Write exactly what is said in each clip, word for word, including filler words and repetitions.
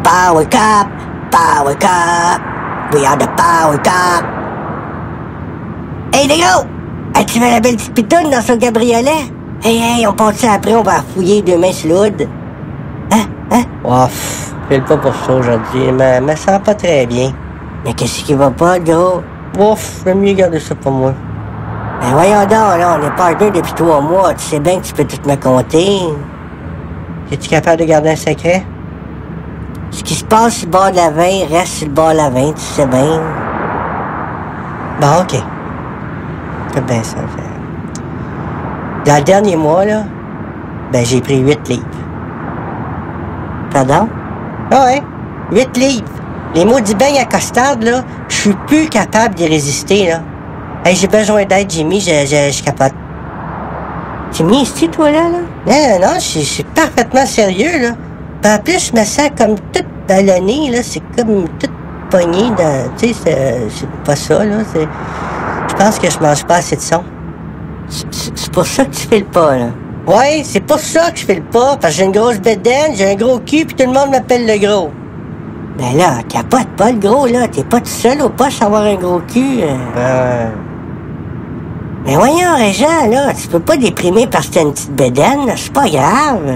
Power Cup, Power Cup, we are the Power Cup. Hey les gars, as-tu vu la belle petite pitoune dans son cabriolet? Hey hey, on part ça après, on va fouiller deux mains sur l'aude. Hein? Hein? Ouf, je file pas pour ça aujourd'hui, mais me sens pas très bien. Mais qu'est-ce qui va pas, gros? Ouf, j'aime mieux garder ça pour moi. Ben voyons donc, là, on est partners depuis trois mois, tu sais bien que tu peux tout me compter. Es-tu capable de garder un secret? Ce qui se passe sur le bord de la veine reste sur le bord de la veine, tu sais bien. Bon, ok. Fais bien ça, fait. Dans le dernier mois, là, ben j'ai pris huit livres. Pardon? Ah ouais, huit livres. Les maudits beignes à costard, là, je suis plus capable d'y résister, là. Hey, j'ai besoin d'aide, Jimmy, je, je, je capote. Jimmy, est-ce que toi là, là? Non, non, je je suis parfaitement sérieux, là. Puis en plus, je me sens comme toute ballonnée, là. C'est comme toute poignée dans... Tu sais, c'est, c'est pas ça, là. C'est... Je pense que je mange pas assez de son. C'est, c'est pour ça que tu fais le pas, là. Ouais, c'est pour ça que je fais le pas, parce que j'ai une grosse bédaine, j'ai un gros cul, puis tout le monde m'appelle le gros. Ben là, capote pas le gros, là. T'es pas tout seul au poste à avoir un gros cul. Euh... Euh... Mais voyons, Régent, là, tu peux pas déprimer parce que t'as une petite bédaine, là. C'est pas grave.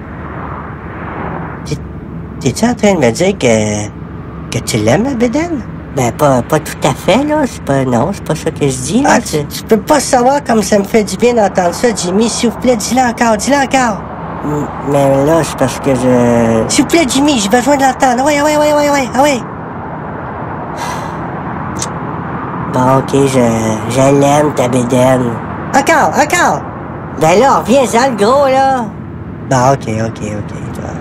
T'es-tu en train de me dire que... que tu l'aimes, la bédaine? Ben, pas, pas tout à fait, là. C'est pas... Non, c'est pas ça que je dis, là. Ah, tu, tu peux pas savoir comme ça me fait du bien d'entendre ça, Jimmy. S'il vous plaît, dis-le encore, dis-le encore. Mais là, c'est parce que je... S'il vous plaît, Jimmy, j'ai besoin de l'entendre. Ouais, ouais, ouais, ouais, ouais, ah ouais. Bon, ok, je... je l'aime, ta bédaine. Encore, encore. Ben là, reviens-en, le gros, là. Bon, ok, ok, ok.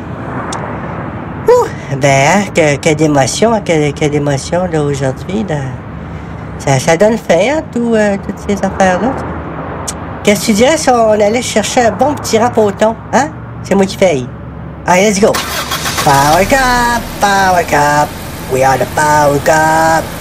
Ouh, ben, hein, que, que d'émotion, hein, que, que d'émotion, là, aujourd'hui, là. Ça, ça donne faim, hein, tout, euh, toutes ces affaires-là. Qu'est-ce que tu dirais si on allait chercher un bon petit rap au thon, hein? C'est moi qui paye. Allez, let's go. Power Cup, Power Cup, we are the Power Cup.